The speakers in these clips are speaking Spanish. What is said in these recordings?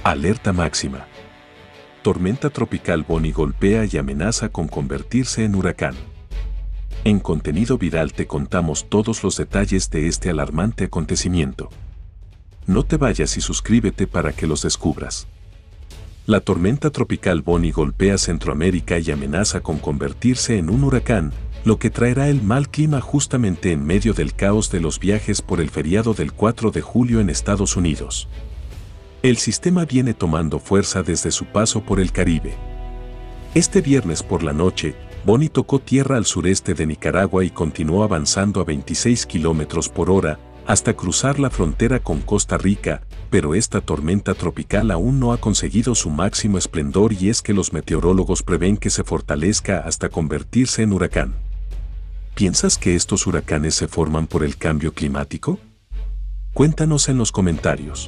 Alerta máxima. Tormenta tropical Bonnie golpea y amenaza con convertirse en huracán. En contenido viral te contamos todos los detalles de este alarmante acontecimiento. No te vayas y suscríbete para que los descubras. La tormenta tropical Bonnie golpea Centroamérica y amenaza con convertirse en un huracán, lo que traerá el mal clima justamente en medio del caos de los viajes por el feriado del 4 de julio en Estados Unidos. El sistema viene tomando fuerza desde su paso por el Caribe. Este viernes por la noche, Bonnie tocó tierra al sureste de Nicaragua y continuó avanzando a 26 kilómetros por hora hasta cruzar la frontera con Costa Rica, pero esta tormenta tropical aún no ha conseguido su máximo esplendor y es que los meteorólogos prevén que se fortalezca hasta convertirse en huracán. ¿Piensas que estos huracanes se forman por el cambio climático? Cuéntanos en los comentarios.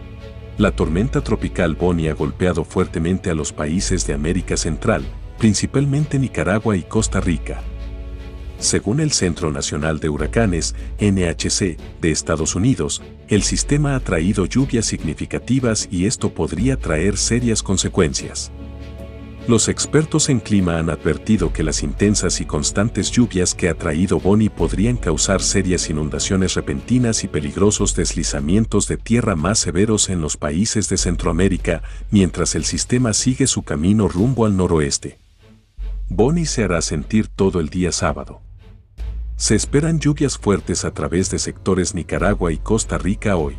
La tormenta tropical Bonnie ha golpeado fuertemente a los países de América Central, principalmente Nicaragua y Costa Rica. Según el Centro Nacional de Huracanes, NHC, de Estados Unidos, el sistema ha traído lluvias significativas y esto podría traer serias consecuencias. Los expertos en clima han advertido que las intensas y constantes lluvias que ha traído Bonnie podrían causar serias inundaciones repentinas y peligrosos deslizamientos de tierra más severos en los países de Centroamérica, mientras el sistema sigue su camino rumbo al noroeste. Bonnie se hará sentir todo el día sábado. Se esperan lluvias fuertes a través de sectores Nicaragua y Costa Rica hoy.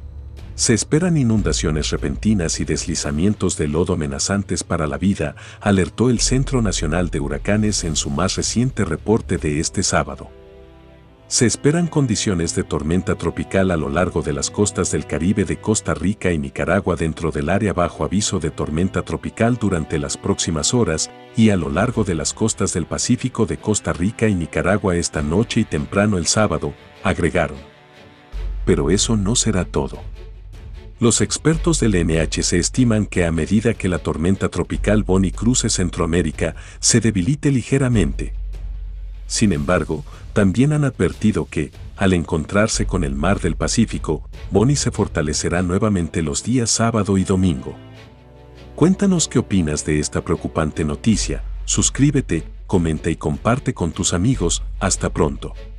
Se esperan inundaciones repentinas y deslizamientos de lodo amenazantes para la vida, alertó el Centro Nacional de Huracanes en su más reciente reporte de este sábado. Se esperan condiciones de tormenta tropical a lo largo de las costas del Caribe de Costa Rica y Nicaragua dentro del área bajo aviso de tormenta tropical durante las próximas horas y a lo largo de las costas del Pacífico de Costa Rica y Nicaragua esta noche y temprano el sábado, agregaron. Pero eso no será todo. Los expertos del NHC estiman que a medida que la tormenta tropical Bonnie cruce Centroamérica, se debilite ligeramente. Sin embargo, también han advertido que, al encontrarse con el mar del Pacífico, Bonnie se fortalecerá nuevamente los días sábado y domingo. Cuéntanos qué opinas de esta preocupante noticia, suscríbete, comenta y comparte con tus amigos, hasta pronto.